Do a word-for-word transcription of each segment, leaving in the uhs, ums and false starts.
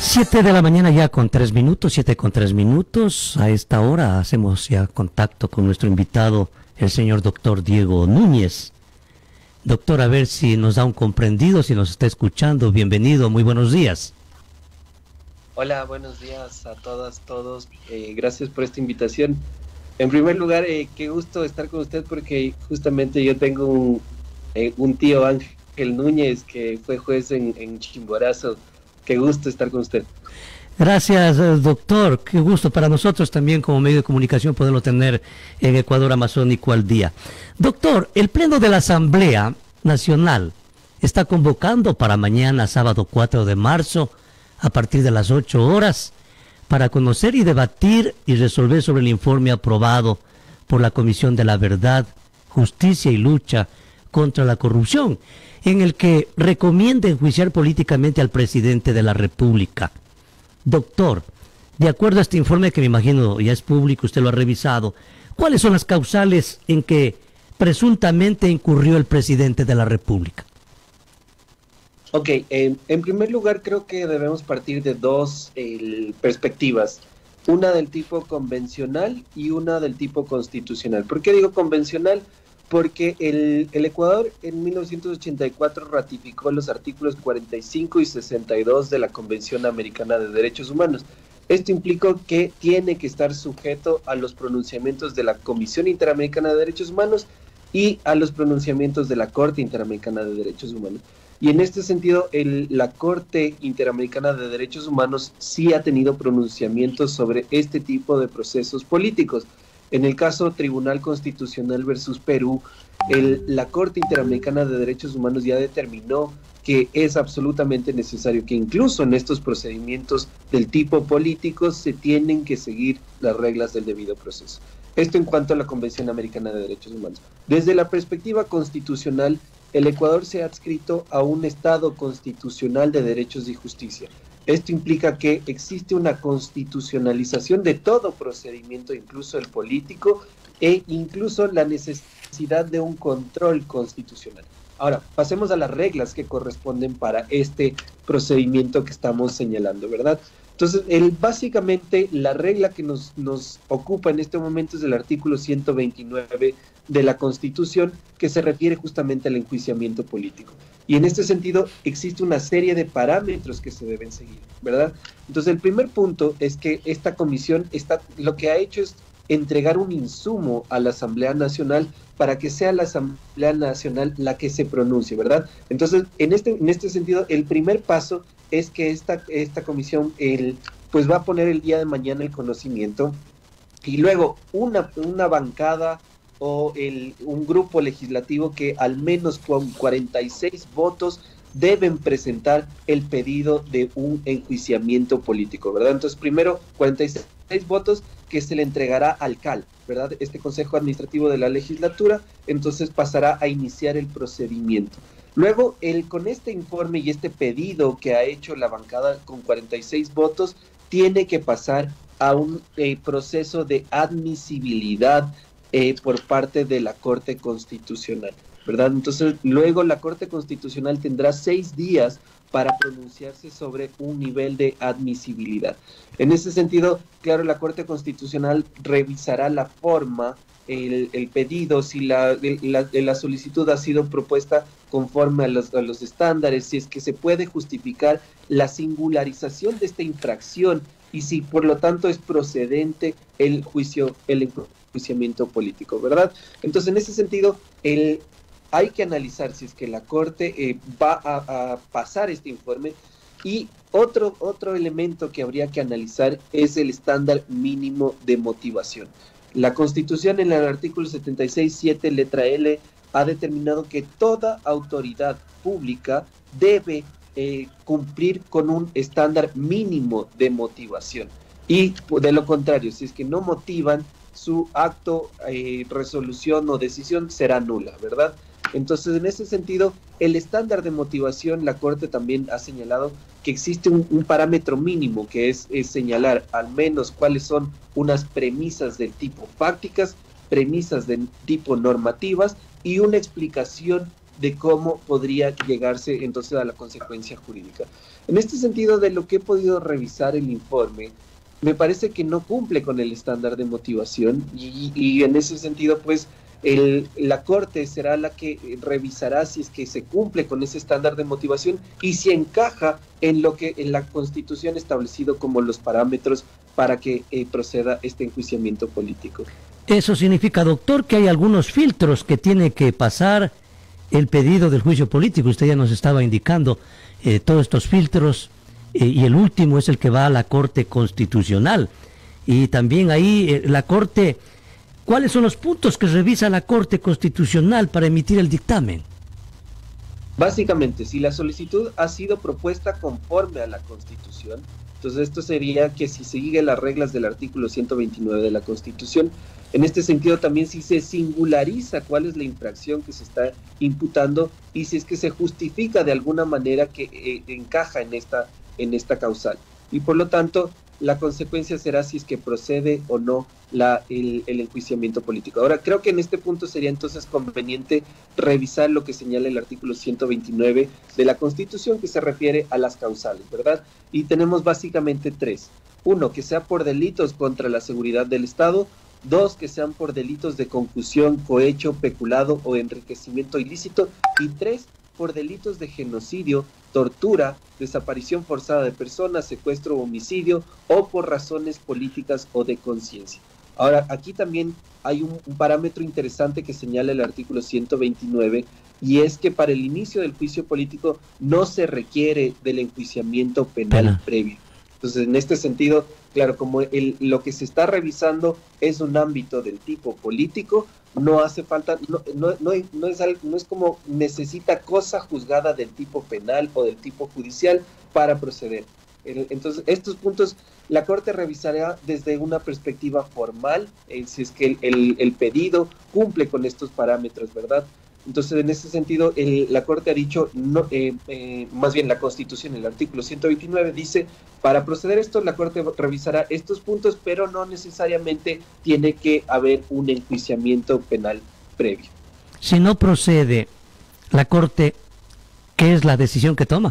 Siete de la mañana ya con tres minutos, siete con tres minutos. A esta hora hacemos ya contacto con nuestro invitado, el señor doctor Diego Núñez. Doctor, a ver si nos da un comprendido, si nos está escuchando. Bienvenido, muy buenos días. Hola, buenos días a todas, todos. Eh, gracias por esta invitación. En primer lugar, eh, qué gusto estar con usted porque justamente yo tengo un, eh, un tío, Ángel Núñez, que fue juez en, en Chimborazo. Qué gusto estar con usted. Gracias, doctor. Qué gusto para nosotros también como medio de comunicación poderlo tener en Ecuador Amazónico al día. Doctor, el Pleno de la Asamblea Nacional está convocando para mañana, sábado cuatro de marzo, a partir de las ocho horas, para conocer y debatir y resolver sobre el informe aprobado por la Comisión de la Verdad, Justicia y Lucha contra la Corrupción, en el que recomienda enjuiciar políticamente al presidente de la República. Doctor, de acuerdo a este informe que me imagino ya es público, usted lo ha revisado, ¿cuáles son las causales en que presuntamente incurrió el presidente de la República? Ok, eh, en primer lugar creo que debemos partir de dos eh, perspectivas, una del tipo convencional y una del tipo constitucional. ¿Por qué digo convencional? Porque el, el Ecuador en mil novecientos ochenta y cuatro ratificó los artículos cuarenta y cinco y sesenta y dos de la Convención Americana de Derechos Humanos. Esto implicó que tiene que estar sujeto a los pronunciamientos de la Comisión Interamericana de Derechos Humanos y a los pronunciamientos de la Corte Interamericana de Derechos Humanos. Y en este sentido, el, la Corte Interamericana de Derechos Humanos sí ha tenido pronunciamientos sobre este tipo de procesos políticos. En el caso Tribunal Constitucional versus Perú, el, la Corte Interamericana de Derechos Humanos ya determinó que es absolutamente necesario que incluso en estos procedimientos del tipo político se tienen que seguir las reglas del debido proceso. Esto en cuanto a la Convención Americana de Derechos Humanos. Desde la perspectiva constitucional, el Ecuador se ha adscrito a un Estado constitucional de derechos y justicia. Esto implica que existe una constitucionalización de todo procedimiento, incluso el político, e incluso la necesidad de un control constitucional. Ahora, pasemos a las reglas que corresponden para este procedimiento que estamos señalando, ¿verdad? Entonces, el, básicamente, la regla que nos, nos ocupa en este momento es el artículo ciento veintinueve de la Constitución, que se refiere justamente al enjuiciamiento político. Y en este sentido, existe una serie de parámetros que se deben seguir, ¿verdad? Entonces, el primer punto es que esta comisión está, lo que ha hecho es entregar un insumo a la Asamblea Nacional para que sea la Asamblea Nacional la que se pronuncie, ¿verdad? Entonces, en este, en este sentido, el primer paso es que esta, esta comisión el, pues va a poner el día de mañana el conocimiento y luego una, una bancada o el, un grupo legislativo que al menos con cuarenta y seis votos deben presentar el pedido de un enjuiciamiento político, ¿verdad? Entonces, primero, cuarenta y seis votos que se le entregará al C A L, ¿verdad? Este Consejo Administrativo de la Legislatura, entonces pasará a iniciar el procedimiento. Luego, el, con este informe y este pedido que ha hecho la bancada con cuarenta y seis votos, tiene que pasar a un eh, proceso de admisibilidad eh, por parte de la Corte Constitucional, ¿verdad? Entonces, luego la Corte Constitucional tendrá seis días para pronunciarse sobre un nivel de admisibilidad. En ese sentido, claro, la Corte Constitucional revisará la forma, el, el pedido, si la, la, la solicitud ha sido propuesta conforme a los, a los estándares, si es que se puede justificar la singularización de esta infracción y si por lo tanto es procedente el juicio, el enjuiciamiento político, ¿verdad? Entonces, en ese sentido, el hay que analizar si es que la Corte eh, va a, a pasar este informe y otro, otro elemento que habría que analizar es el estándar mínimo de motivación. La Constitución en el artículo setenta y seis punto siete, letra L, ha determinado que toda autoridad pública debe eh, cumplir con un estándar mínimo de motivación y de lo contrario, si es que no motivan, su acto, eh, resolución o decisión será nula, ¿verdad? Entonces, en ese sentido, el estándar de motivación, la Corte también ha señalado que existe un, un parámetro mínimo, que es, es señalar al menos cuáles son unas premisas del tipo fácticas, premisas de tipo normativas y una explicación de cómo podría llegarse entonces a la consecuencia jurídica. En este sentido, de lo que he podido revisar el informe, me parece que no cumple con el estándar de motivación y, y en ese sentido, pues, el, la Corte será la que revisará si es que se cumple con ese estándar de motivación y si encaja en lo que en la Constitución establecido como los parámetros para que eh, proceda este enjuiciamiento político. Eso significa, doctor, que hay algunos filtros que tiene que pasar el pedido del juicio político. Usted ya nos estaba indicando eh, todos estos filtros eh, y el último es el que va a la Corte Constitucional. Y también ahí eh, la Corte, ¿cuáles son los puntos que revisa la Corte Constitucional para emitir el dictamen? Básicamente, si la solicitud ha sido propuesta conforme a la Constitución, entonces esto sería que si se sigue las reglas del artículo ciento veintinueve de la Constitución. En este sentido también si se singulariza cuál es la infracción que se está imputando y si es que se justifica de alguna manera que eh, encaja en esta, en esta causal. Y por lo tanto, la consecuencia será si es que procede o no la, el, el enjuiciamiento político. Ahora, creo que en este punto sería entonces conveniente revisar lo que señala el artículo ciento veintinueve de la Constitución, que se refiere a las causales, ¿verdad? Y tenemos básicamente tres. Uno, que sea por delitos contra la seguridad del Estado. Dos, que sean por delitos de concusión, cohecho, peculado o enriquecimiento ilícito. Y tres, por delitos de genocidio, tortura, desaparición forzada de personas, secuestro o homicidio, o por razones políticas o de conciencia. Ahora, aquí también hay un, un parámetro interesante que señala el artículo ciento veintinueve, y es que para el inicio del juicio político no se requiere del enjuiciamiento penal Pena. previo. Entonces, en este sentido, claro, como el, lo que se está revisando es un ámbito del tipo político, no hace falta, no, no, no, no, es, no es como necesita cosa juzgada del tipo penal o del tipo judicial para proceder. Entonces, estos puntos la Corte revisará desde una perspectiva formal, eh, si es que el, el, el pedido cumple con estos parámetros, ¿verdad? Entonces, en ese sentido, el, la Corte ha dicho, no, eh, eh, más bien la Constitución, el artículo ciento veintinueve dice, para proceder esto, la Corte revisará estos puntos, pero no necesariamente tiene que haber un enjuiciamiento penal previo. Si no procede la Corte, ¿qué es la decisión que toma?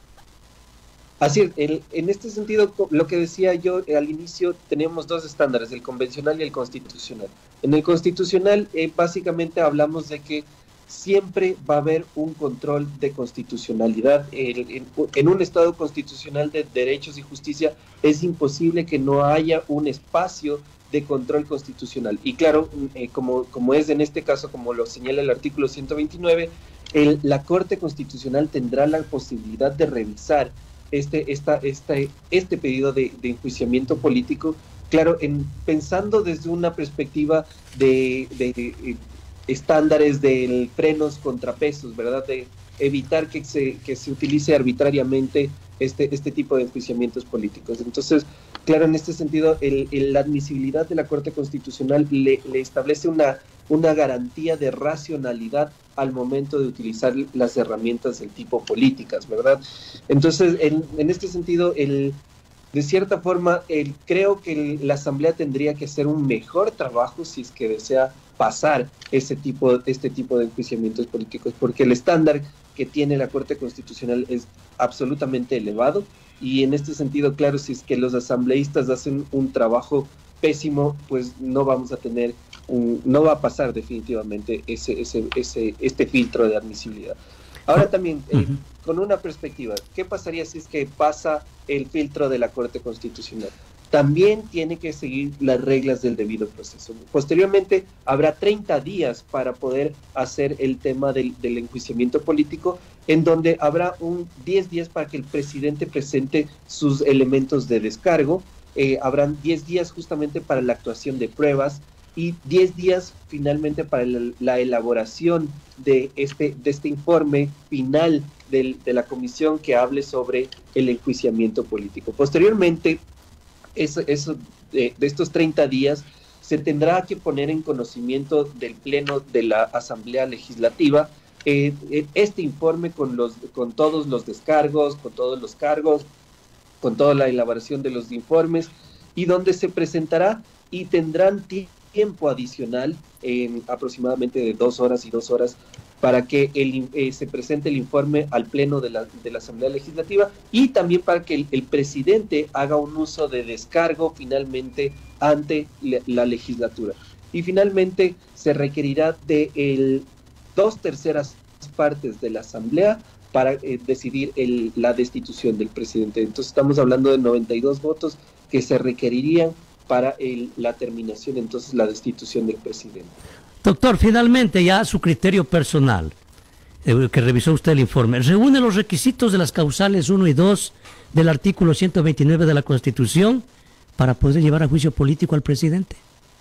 Así es, en, en este sentido, lo que decía yo al inicio, tenemos dos estándares, el convencional y el constitucional. En el constitucional, eh, básicamente hablamos de que siempre va a haber un control de constitucionalidad. En, en, en un Estado constitucional de derechos y justicia es imposible que no haya un espacio de control constitucional. Y claro, eh, como, como es en este caso, como lo señala el artículo ciento veintinueve, el, la Corte Constitucional tendrá la posibilidad de revisar este, esta, esta, este pedido de, de enjuiciamiento político, claro, en, pensando desde una perspectiva de... de, de estándares de frenos contrapesos, ¿verdad? De evitar que se, que se utilice arbitrariamente este, este tipo de enjuiciamientos políticos. Entonces, claro, en este sentido, el, el, la admisibilidad de la Corte Constitucional le, le establece una, una garantía de racionalidad al momento de utilizar las herramientas del tipo políticas, ¿verdad? Entonces, en, en este sentido, el... De cierta forma, el, creo que el, la Asamblea tendría que hacer un mejor trabajo si es que desea pasar ese tipo, este tipo de enjuiciamientos políticos, porque el estándar que tiene la Corte Constitucional es absolutamente elevado, y en este sentido, claro, si es que los asambleístas hacen un trabajo pésimo, pues no vamos a tener, un, no va a pasar definitivamente ese, ese, ese, este filtro de admisibilidad. Ahora también, eh, uh-huh. con una perspectiva, ¿qué pasaría si es que pasa el filtro de la Corte Constitucional? También tiene que seguir las reglas del debido proceso. Posteriormente, habrá treinta días para poder hacer el tema del, del enjuiciamiento político, en donde habrá un diez días para que el presidente presente sus elementos de descargo, eh, habrán diez días justamente para la actuación de pruebas, y diez días finalmente para el, la elaboración de este, de este informe final del, de la comisión que hable sobre el enjuiciamiento político. Posteriormente, eso, eso, de, de estos treinta días, se tendrá que poner en conocimiento del Pleno de la Asamblea Legislativa eh, este informe con, los, con todos los descargos, con todos los cargos, con toda la elaboración de los informes, y donde se presentará y tendrán tiempo tiempo adicional, eh, aproximadamente de dos horas y dos horas, para que el, eh, se presente el informe al Pleno de la, de la Asamblea Legislativa y también para que el, el presidente haga un uso de descargo finalmente ante le, la legislatura. Y finalmente se requerirá de el, dos terceras partes de la Asamblea para eh, decidir el, la destitución del presidente. Entonces estamos hablando de noventa y dos votos que se requerirían para el, la terminación, entonces la destitución del presidente. Doctor, finalmente ya a su criterio personal, eh, que revisó usted el informe, ¿reúne los requisitos de las causales uno y dos del artículo ciento veintinueve de la Constitución para poder llevar a juicio político al presidente?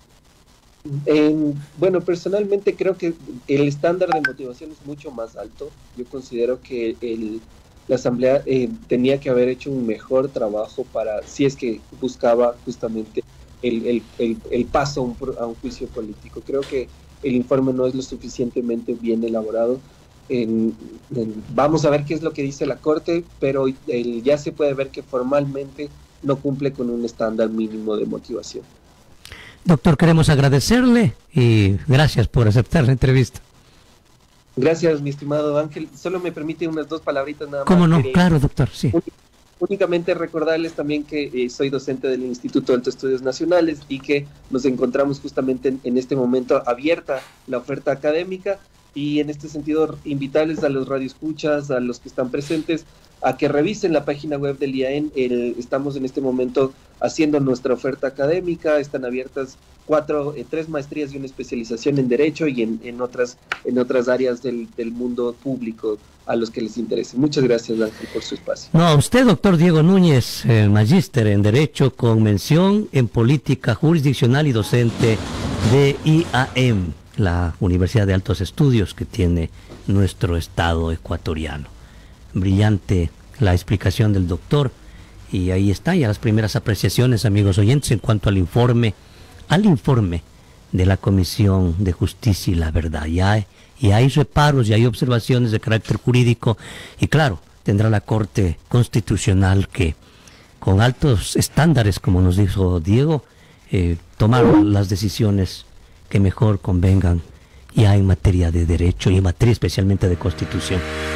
Eh, bueno, personalmente creo que el estándar de motivación es mucho más alto. Yo considero que el, la Asamblea eh, tenía que haber hecho un mejor trabajo para, si es que buscaba justamente el, el, el, el paso a un, a un juicio político. Creo que el informe no es lo suficientemente bien elaborado. En, en, vamos a ver qué es lo que dice la Corte, pero el, ya se puede ver que formalmente no cumple con un estándar mínimo de motivación. Doctor, queremos agradecerle y gracias por aceptar la entrevista. Gracias, mi estimado Ángel. Solo me permite unas dos palabritas nada más. ¿Cómo no? Que, claro, doctor, sí. Únicamente recordarles también que eh, soy docente del Instituto de Altos Estudios Nacionales y que nos encontramos justamente en, en este momento abierta la oferta académica, y en este sentido invitarles a los radioescuchas, a los que están presentes, a que revisen la página web del I A E N. El, estamos en este momento haciendo nuestra oferta académica, están abiertas cuatro, eh, tres maestrías y una especialización en Derecho y en, en, otras, en otras áreas del, del mundo público a los que les interese. Muchas gracias, Ángel, por su espacio. No, a usted, doctor Diego Núñez, eh, magíster en Derecho con mención en Política Jurisdiccional y docente de I A E M, la Universidad de Altos Estudios que tiene nuestro estado ecuatoriano. Brillante la explicación del doctor, y ahí está ya las primeras apreciaciones, amigos oyentes, en cuanto al informe, al informe de la Comisión de Justicia y la Verdad. Ya hay, y hay reparos y hay observaciones de carácter jurídico, y claro, tendrá la Corte Constitucional que, con altos estándares, como nos dijo Diego, eh, tomar las decisiones que mejor convengan ya en materia de derecho y en materia especialmente de Constitución.